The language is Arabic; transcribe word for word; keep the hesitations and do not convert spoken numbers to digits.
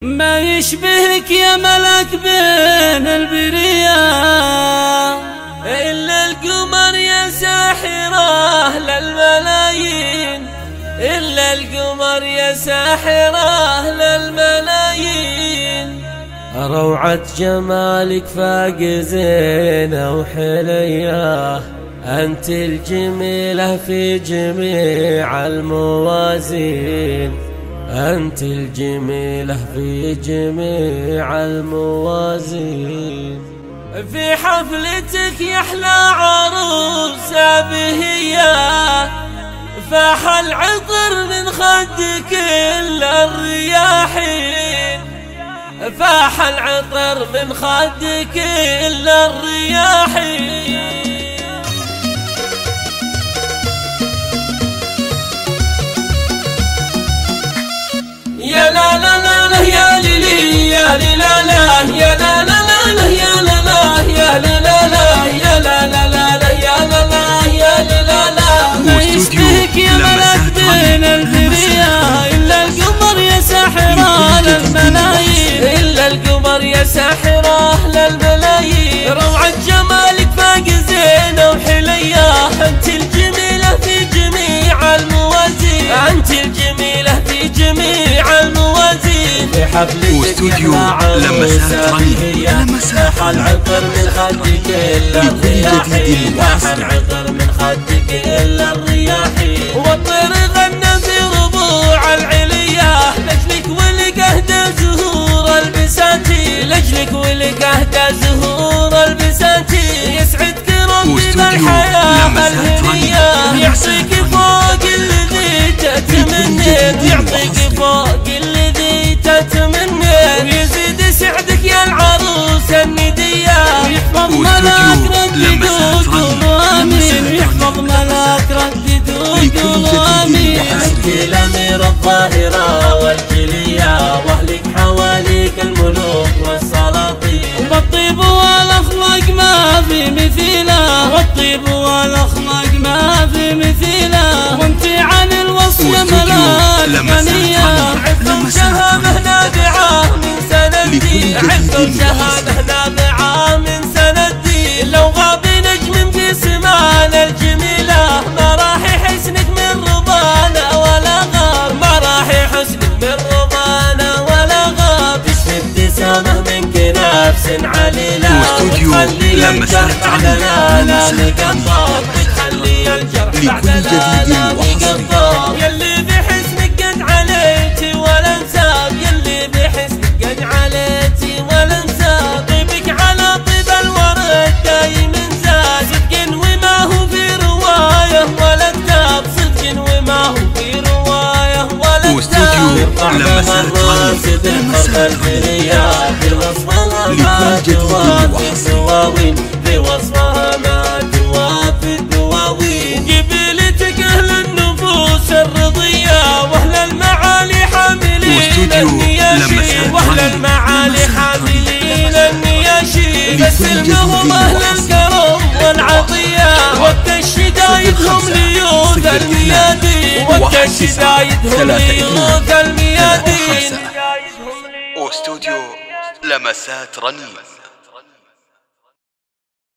ما يشبهك يا ملك بين البرية إلا القمر يا ساحرة للملايين، إلا القمر يا ساحرة للملايين. روعة جمالك فاق زينة وحلية، أنت الجميلة في جميع الموازين، أنت الجميلة في جميع الموازين. في حفلتك يحلى عروسة بهية، فاح العطر من خدك إلا الرياحين، فاح العطر من خدك إلا الرياحين. يا لا لا لا لا يا ليلي يا لي لا لا يا لا لا لا لا يا لا لا يا لي لا لا يا لا لا لا لا يا لا لا يا لي لا لا. ما يشبهك يا ملك بين البرية إلا القمر يا ساحرة للملايين، إلا القمر يا ساحرة للملايين. روعة جمالك فاق زينة وحلية، أنت الجميلة في جميع الموازين، أنت الجميلة في جميع الموازين. في حفلتك يحلى عروسة بهية، فاح العطر من خدك إلا الرياحين، فاح العطر من خدك إلا الرياحين. والطير غنى في ربوع العلية، لجلك ولك أهدى زهور البساتين، لجلك ولك أهدى زهور البساتين. يسعدك ربي بالحياة الهنية، يعطيك فوق الذي تتمنيت، يعطيك فوق الذي تتمنيت. ويزيد سعدك يا العروس الندية، ويحفظ ملاك ردد وقولوا آمين، ويحفظ ملاك ردد وقولوا آمين. أنت الأمير الظاهرة والجلية، وأهلك حواليك الملوك والسلاطين. والطيب والأخلاق ما في مثيله، والطيب والأخلاق ما في مثيله. وانت عن الوصف يا ملاك غنية، عفة وشهامة نابعة من سندي، عفة وشهامة نابعة من سندي. لو غاب نجم في سمانا الجميلة، ما راح يحسنك من رضانا ولا غاب، ما راح يحسنك من رضانا ولا غاب. تشفي ابتسامة منك نفس عليلة، وتخلي الجرح بعد الآلام قطار، وتخلي الجرح بعد الآلام قطار. يلي بحسنك قد عليتي ولا انساب، يلي بحسنك قد عليتي ولا انساب. طيبك على طيب الورد دايم زاد، صدق وما هو في رواية ولا كتاب، صدق وما هو في رواية ولا كتاب. يرفع الراس بالفخر البرية، بوصفها ما توافي الدواوين، بوصفها ما توافي الدواوين. قبيلتك أهل النفوس الرضية، وأهل المعالي حاملين النياشين، وأهل المعالي حاملين النياشين. بس لهم أهل الكرم والعطية، وقت الشدايد هم ليوث الميادين، وقت الشدايد هم ليوث الميادين. واستوديو لمسات رنين.